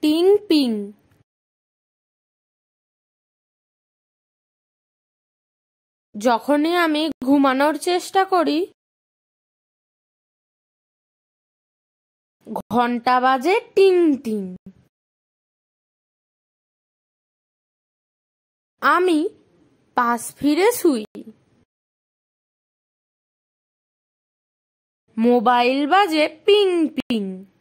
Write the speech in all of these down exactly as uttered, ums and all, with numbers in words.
টিং পিং। যখনই আমি ঘুমানোর চেষ্টা করি ঘন্টা বাজে টিং টিং। আমি পাশ ফিরে শুই। মোবাইল বাজে পিং পিং।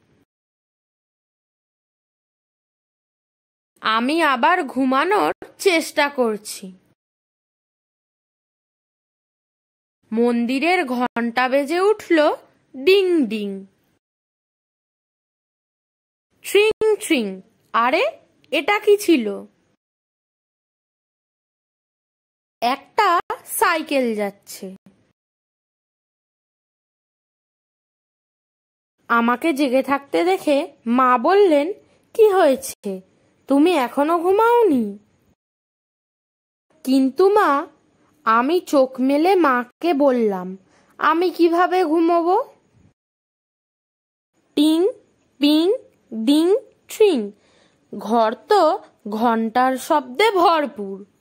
আমি আবার ঘুমানোর চেষ্টা করছি। মন্দিরের ঘন্টা বেজে উঠল ডিং ডিং। ট্রিং ট্রিং। আরে এটা কি ছিল? একটা সাইকেল যাচ্ছে। আমাকে জেগে থাকতে দেখে মা বললেন, কি হয়েছে, তুমি এখনো ঘুমাওনি? কিন্তু মা, আমি চোখ মেলে মাকে বললাম, আমি কিভাবে ঘুমোবো? টিং পিং ডিং ট্রিং। ঘর তো ঘন্টার শব্দে ভরপুর।